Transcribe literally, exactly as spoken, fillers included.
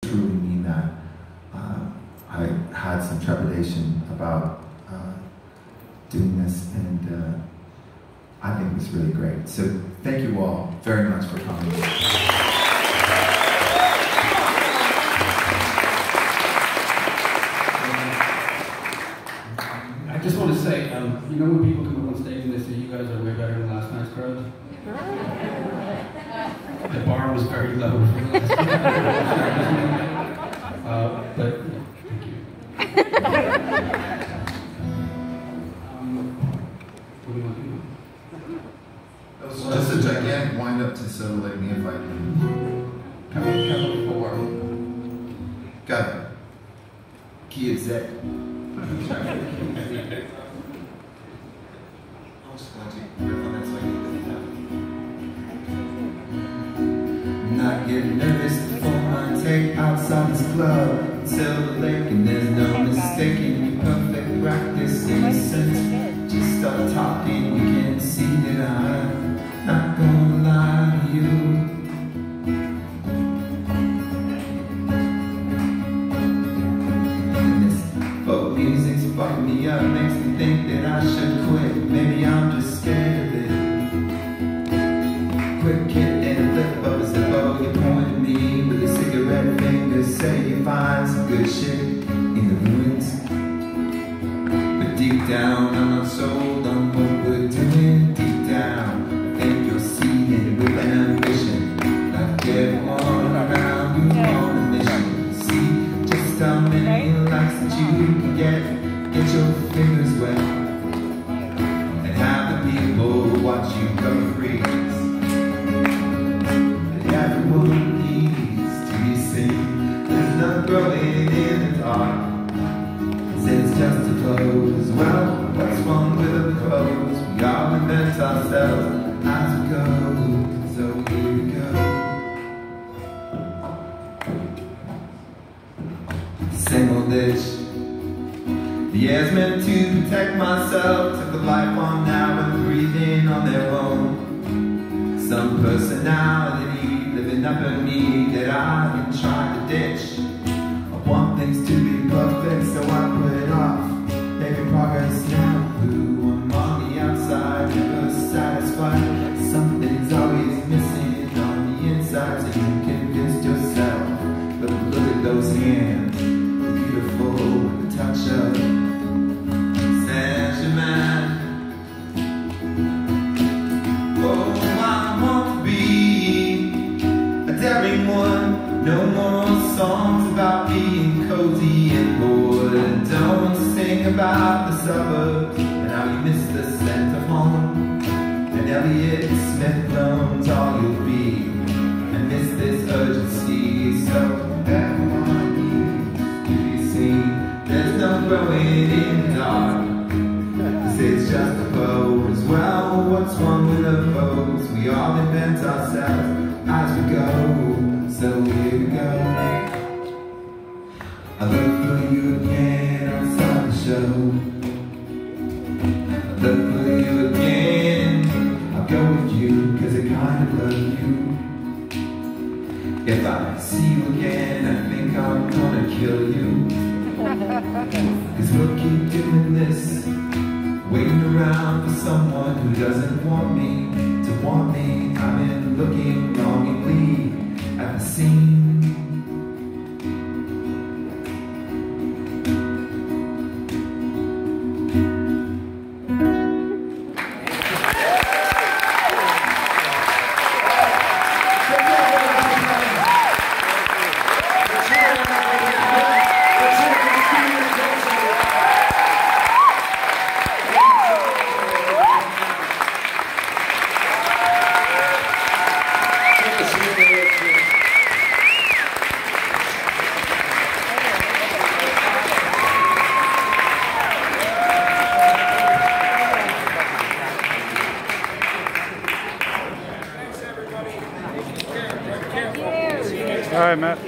truly mean that. Uh, I had some trepidation about uh, doing this, and uh, I think it was really great. So thank you all very much for coming. I just want to say, um, you know when people come up on stage and they say, you guys are way better than last night's crowd? The bar was very low for the last night. uh, but, yeah, thank you. um, what do you want to do? That was just a gigantic wind-up to So Let Me If I Can. Couple, couple four. Got it. Key is that. I'm just going to riff on that so I can not get nervous before I take outside this club till the lake, and there's no mistaking perfect practice in sense. Just start talking, you can see that I'm not gonna lie to you. Music's fucking me up, makes me think that I should quit. Maybe I'm just scared of it. Quick hit and flip up as though you point at me with a cigarette finger, say you find some good shit in the ruins. But deep down I'm not sold on what we're doing. Deep down I think you'll see it with ambition. Like everyone around you on a mission. See just how many likes that you can get. Get your fingers wet and have the people watch you go freeze. And everyone needs to be seen. There's no growing in the dark. It's just a close. Well, what's wrong with the pros? We all invent ourselves as we go. So here we go. Same old dish. The air's meant to protect myself. Took a life on now and breathing on their own. Some personality living up in me that I've been trying to ditch. I want things to be perfect, so I put it off. Making progress now. Who I'm on the outside, never satisfied. Something's always missing on the inside, so you convinced yourself. But look at those hands, beautiful with the touch of no more songs about being cozy and bored. Don't sing about the suburbs and how you miss the scent of home. And Elliott Smith knows all you'll be. I miss this urgency, so everyone needs to be seen. There's no growing in the dark, 'cause it's just a pose. Well, what's wrong with a pose? We all invent ourselves as we go. So here we go. I look for you again outside the show. I look for you again. I'll go with you, cause I kind of love you. If I see you again, I think I'm gonna kill you. Cause we'll keep doing this, waiting around for someone who doesn't want me to want me. I've been looking longingly at the scene. All right, Matt.